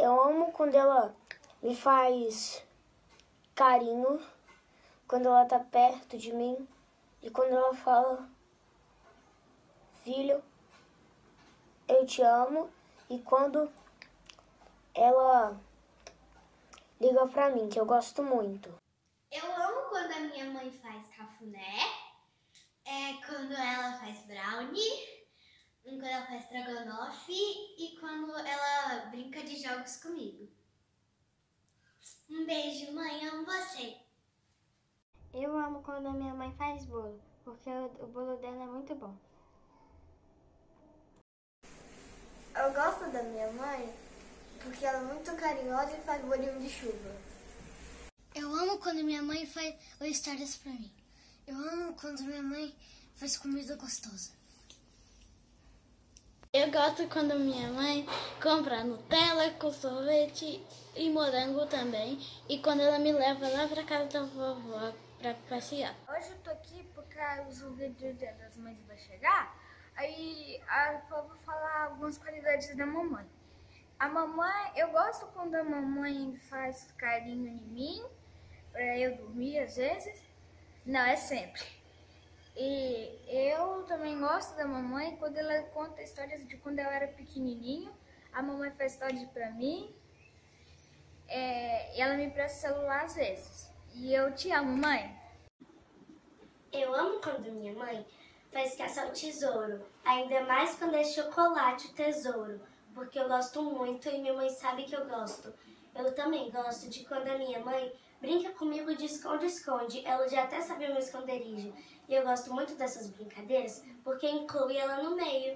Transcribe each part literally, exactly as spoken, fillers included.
Eu amo quando ela me faz carinho, quando ela tá perto de mim e quando ela fala: filho, eu te amo. E quando ela liga pra mim, que eu gosto muito. Eu amo quando a minha mãe faz cafuné, é, quando ela faz brownie, quando ela faz estrogonofe e quando ela brinca de jogos comigo. Um beijo, mãe, amo você. Eu amo quando a minha mãe faz bolo, porque o bolo dela é muito bom. Eu gosto da minha mãe porque ela é muito carinhosa e faz bolinho de chuva. Eu amo quando minha mãe faz histórias pra mim. Eu amo quando minha mãe faz comida gostosa. Eu gosto quando minha mãe compra Nutella com sorvete e morango também. E quando ela me leva lá pra casa da vovó pra passear. Hoje eu tô aqui porque o vídeo das mães vai chegar. Aí a vovó vai falar algumas qualidades da mamãe. A mamãe, eu gosto quando a mamãe faz carinho em mim, pra eu dormir às vezes. Não, é sempre. E eu também gosto da mamãe quando ela conta histórias de quando eu era pequenininho. A mamãe faz histórias pra mim. É, e ela me presta celular às vezes. E eu te amo, mãe. Eu amo quando minha mãe faz caça ao tesouro. Ainda mais quando é chocolate o tesouro. Porque eu gosto muito e minha mãe sabe que eu gosto. Eu também gosto de quando a minha mãe brinca comigo de esconde-esconde. Ela já até sabe o meu esconderijo. E eu gosto muito dessas brincadeiras porque inclui ela no meio.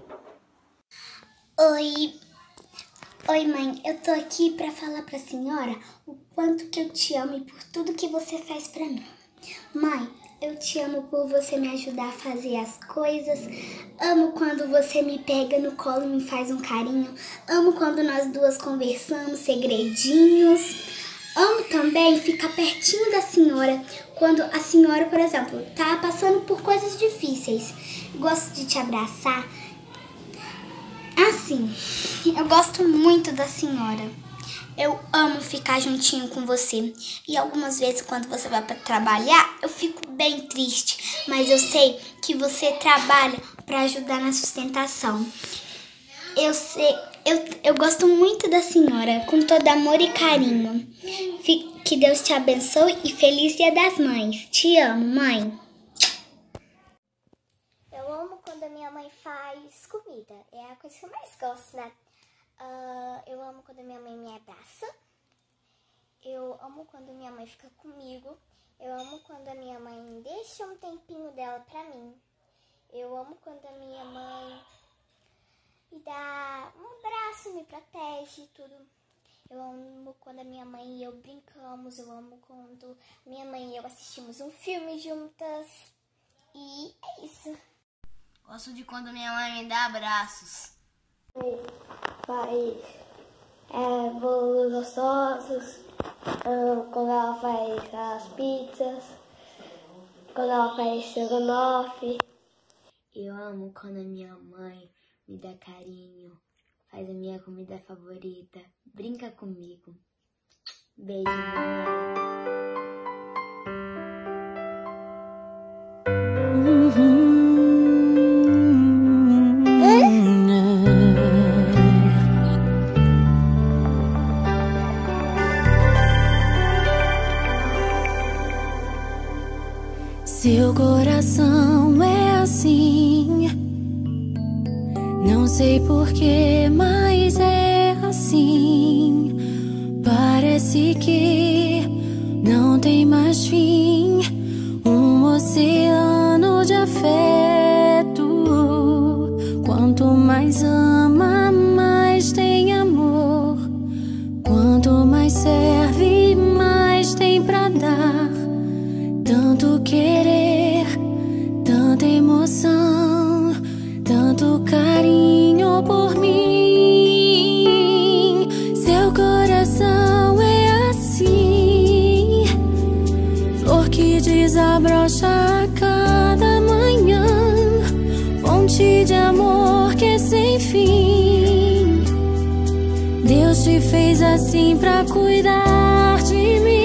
Oi, oi mãe, eu tô aqui pra falar pra senhora o quanto que eu te amo e por tudo que você faz pra mim. Mãe, eu te amo por você me ajudar a fazer as coisas. Amo quando você me pega no colo e me faz um carinho. Amo quando nós duas conversamos segredinhos. Amo também ficar pertinho da senhora quando a senhora, por exemplo, tá passando por coisas difíceis. Gosto de te abraçar. Assim, eu gosto muito da senhora. Eu amo ficar juntinho com você. E algumas vezes quando você vai para trabalhar, eu fico bem triste. Mas eu sei que você trabalha para ajudar na sustentação. Eu sei, eu, eu gosto muito da senhora, com todo amor e carinho. Que Deus te abençoe e feliz Dia das Mães. Te amo, mãe. Eu amo quando a minha mãe faz comida. É a coisa que eu mais gosto, né? Uh, eu amo quando minha mãe me abraça. Eu amo quando minha mãe fica comigo. Eu amo quando a minha mãe deixa um tempinho dela pra mim. Eu amo quando a minha mãe me dá um abraço, me protege e tudo. Eu amo quando a minha mãe e eu brincamos. Eu amo quando minha mãe e eu assistimos um filme juntas. E é isso. Gosto de quando minha mãe me dá abraços. Faz é, bolos gostosos, quando ela faz as pizzas, quando ela faz estrogonofe. Eu amo quando a minha mãe me dá carinho, faz a minha comida favorita, brinca comigo. Beijo, mamãe. Seu coração é assim, não sei porquê, mas é assim. Parece que não tem mais fim, um oceano de afeto. Quanto mais ama, mais tem amor. Quanto mais serve, mais tem pra dar. Tanto querer, tanta emoção, tanto carinho por mim. Seu coração é assim, flor que desabrocha a cada manhã, fonte de amor que é sem fim. Deus te fez assim pra cuidar de mim.